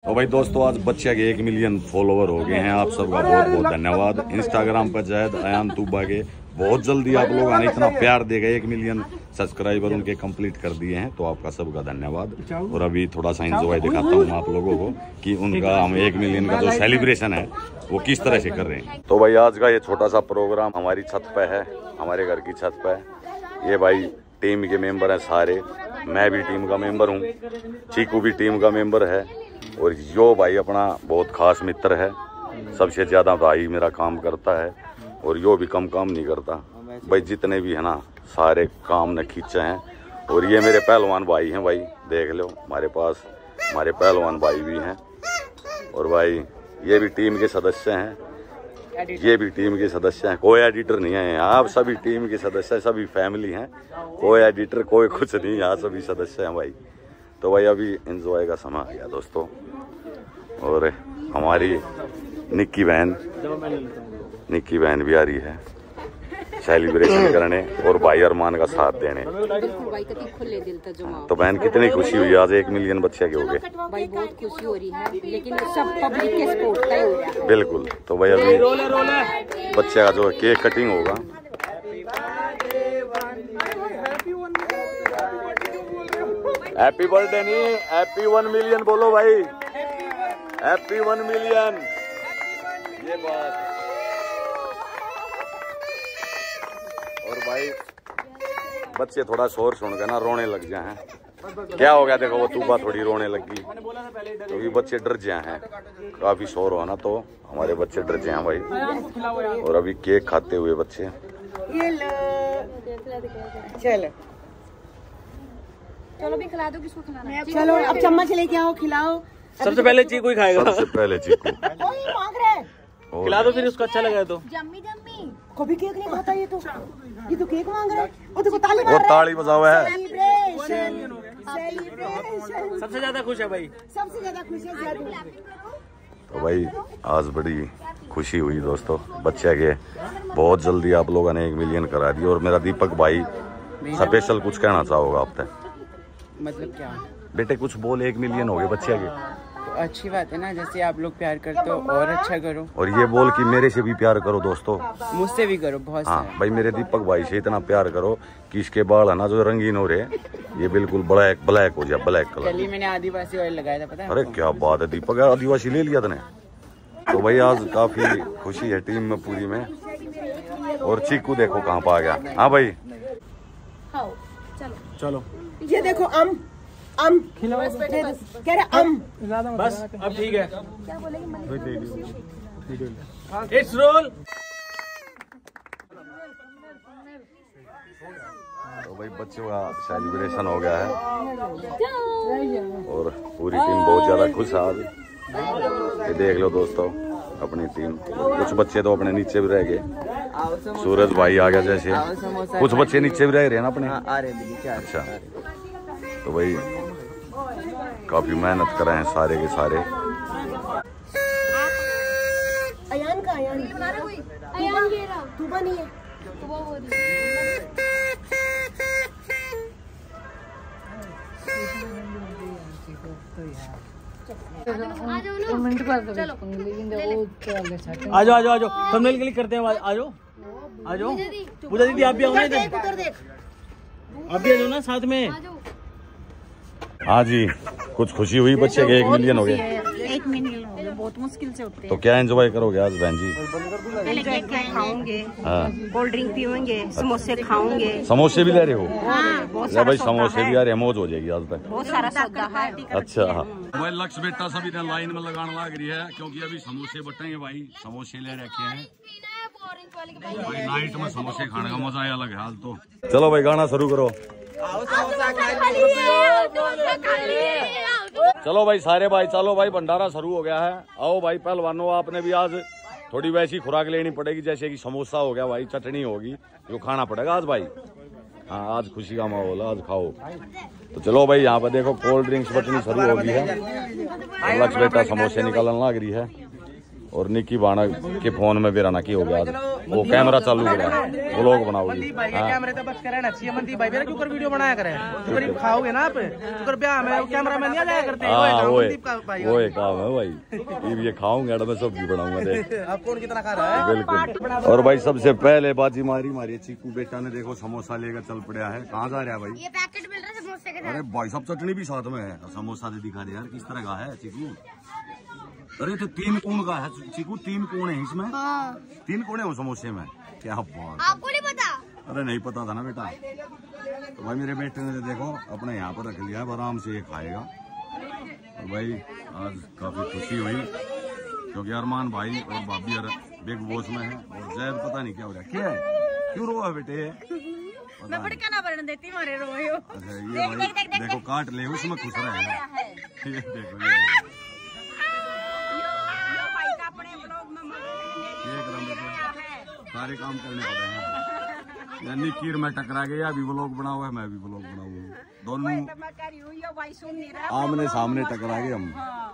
तो भाई दोस्तों आज बच्चे के 1 मिलियन फॉलोवर हो गए हैं। आप सबका बहुत बहुत धन्यवाद। इंस्टाग्राम पर जैद अयान तूबा के बहुत जल्दी आप लोग आने इतना प्यार देगा। 1 मिलियन सब्सक्राइबर उनके कंप्लीट कर दिए हैं, तो आपका सबका धन्यवाद। और अभी थोड़ा सा एंजॉय दिखाता हूँ आप लोगों को कि उनका हम 1 मिलियन का जो सेलिब्रेशन है वो किस तरह से कर रहे हैं। तो भाई आज का ये छोटा सा प्रोग्राम हमारी छत पे है, हमारे घर की छत पे। ये भाई टीम के मेंबर हैं सारे, मैं भी टीम का मेंबर हूँ, चीकू भी टीम का मेंबर है, और यो भाई अपना बहुत खास मित्र है। सबसे ज़्यादा भाई मेरा काम करता है और यो भी कम काम नहीं करता भाई। जितने भी है ना सारे काम ने खींचे हैं। और ये मेरे पहलवान भाई हैं भाई, देख लो हमारे पास हमारे पहलवान भाई भी हैं। और भाई ये भी टीम के सदस्य हैं, ये भी टीम के सदस्य हैं। कोई एडिटर नहीं है यहाँ, आप सभी टीम के सदस्य हैं, सभी फैमिली हैं। कोई एडिटर कोई कुछ नहीं, यहाँ सभी सदस्य हैं भाई। तो भाई अभी एंजॉय का समय आ गया दोस्तों। और हमारी निक्की बहन भी आ रही है सेलिब्रेशन करने और भाई अरमान का साथ देने। तो बहन कितनी खुशी हुई आज 1 मिलियन बच्चे के हो गए भाई। बहुत खुशी हो रही है, लेकिन सब पब्लिक के सपोर्ट का ही हो रहा है। बिल्कुल। तो भाई अभी बच्चे का जो है केक कटिंग होगा। हैप्पी बर्थडे नहीं, हैप्पी 1 मिलियन बोलो भाई, हैप्पी 1 मिलियन। ये बात। और भाई बच्चे थोड़ा शोर सुन के ना रोने लग जाए हैं। क्या हो गया देखो, वो तूबा थोड़ी रोने लगी क्योंकि बच्चे डर जाए हैं। काफी शोर हो ना तो हमारे बच्चे डर जाए हैं भाई। और अभी केक खाते हुए बच्चे। चलो भी खिला दो, किसको खिलाना है? चलो अब चम्मच लेके आओ, खिलाओ। सबसे पहले चीकू ही खाएगा। सबसे पहले चीकू मांग रहे, खिला दो, फिर उसको अच्छा लगा तो। जम्मी जम्मी कभी केक नहीं खाता ये तो केक मांग रहा है। वो देखो ताली मार वो रहा है। ताली बजाओ है। सेलिब्रेशन। सबसे ज्यादा खुश है भाई, सबसे ज्यादा खुश है। तो भाई आज बड़ी खुशी हुई दोस्तों बच्चे के। बहुत जल्दी आप लोगों ने 1 मिलियन करा दी। और मेरा दीपक भाई स्पेशल कुछ कहना चाहोगा आप तक? मतलब क्या बेटे कुछ बोल, 1 मिलियन हो गए बच्चे के। तो अच्छी बात है ना, जैसे आप लोग प्यार करते हो और अच्छा करो। और ये बोल कि मेरे से भी प्यार करो दोस्तों, मुझसे भी करो बहुत हाँ सारा। भाई मेरे दीपक भाई से इतना प्यार करो कि इसके बाल है ना जो रंगीन हो रहे ये बिल्कुल ब्लैक हो जाए, ब्लैक कलर। कल ही मैंने आदिवासी ऑयल लगाया था, पता है? अरे क्या बात है दीपक, यार आदिवासी ले लिया तने। तो भाई आज काफी खुशी है टीम में पूरी में। और चीकू देखो कहाँ पा गया। हाँ भाई चलो ये देखो अम खिलाओ, कह रहे अम। बस अब ठीक है। It's roll. तो भाई बच्चों का सेलिब्रेशन हो गया है और पूरी टीम बहुत ज्यादा खुश है आज। ये देख लो दोस्तों अपनी टीम। कुछ बच्चे तो अपने नीचे भी रह गए। सूरज भाई आ गया जैसे, कुछ बच्चे नीचे भी रह रहे हैं ना अपने। अच्छा, तो भाई काफी मेहनत कर रहे हैं सारे के सारे। अयान का अयान ये रहा, तूबा नहीं है। आ जाओ थंबनेल क्लिक करते हैं। आ जाओ पूजा दीदी, आप भी आओ ना इधर, आप भी आ जाओ ना साथ में। हाँ जी, कुछ खुशी हुई बच्चे के 1 मिलियन हो गए। 1 मिलियन हो गए, बहुत मुश्किल से होते हैं। तो क्या एंजॉय करोगे आज बहन जी? पहले केक खाओगे, हाँ कोल्ड ड्रिंक पीओगे, समोसे खाओगे। समोसे भी ले रहे हो? हाँ, बहुत भाई समोसे भी आ रहे, मौज हो जाएगी आज तक। बहुत सारा सौदा है। अच्छा भाई लक्ष्य बेटा सभी ने लाइन में लगाने लग रही है क्योंकि अभी समोसे बटेंगे भाई। समोसे ले रखे हैं भाई, नाइट में समोसे खाने का मजा ही अलग है हाल। तो चलो भाई गाना शुरू करो। चलो भाई सारे भाई, चलो भाई भंडारा शुरू हो गया है। आओ भाई पहलवानों, आपने भी आज थोड़ी वैसी खुराक लेनी पड़ेगी जैसे कि समोसा हो गया भाई, चटनी होगी, जो खाना पड़ेगा आज भाई। हाँ आज खुशी का माहौल है, आज खाओ। तो चलो भाई यहाँ पे देखो कोल्ड ड्रिंक्स बटनी शुरू हो गई है। लक्ष्य बेटा समोसे निकालने लग रही है। और निकी बाणा के फोन में भी रहना की हो गया, वो कैमरा चालू हो गया, व्लॉग बनाओ मनदीप भाई के कैमरे तो बस करना चाहिए। मनदीप भाई मेरा क्यों वीडियो बनाया करें, तो खाओगे ना आप, तो ब्याह में कैमरा मैन नहीं जाया करते। वो एक काम है भाई, ये खाऊंगा मैं सब्जी बनाऊंगा। आप कौन कितना खा रहा है? बिल्कुल। और भाई सबसे पहले बाजी मारी चीकू बेटा ने, देखो समोसा लेकर चल पड़ा है। कहाँ जा रहा है भाई? ये पैकेट मिल रहा है समोसे के साथ। अरे भाई साहब चटनी भी साथ में है, समोसा दे दिखा दे यार किस तरह का है चीकू। अरे तो 3 कोण का है चीकू, 3 कोण है इसमें। हाँ। 3 कोण है वो समोसे में, क्या बात। आपको नहीं पता? अरे नहीं पता था ना बेटा। तो भाई मेरे बेटे ने देखो अपने यहाँ पर रख लिया है, आराम से ये खाएगा। तो भाई आज काफी खुशी हुई क्योंकि अरमान भाई और भाभी बिग बॉस में है, और जैद पता नहीं क्या हो रहा है। क्या है, क्यों रो है बेटे? मैं बड़का ना बनने देती मारे रोए हो। अच्छा ये भाई देखो काट ले, उसमें खुश रहेगा। ये देखो सारे काम करने पड़े हैं। यानी कीर में टकरा गया, अभी व्लॉग बना हुआ है, मैं भी व्लॉग बनाऊंगा, दोनों आमने सामने टकरा गए हम।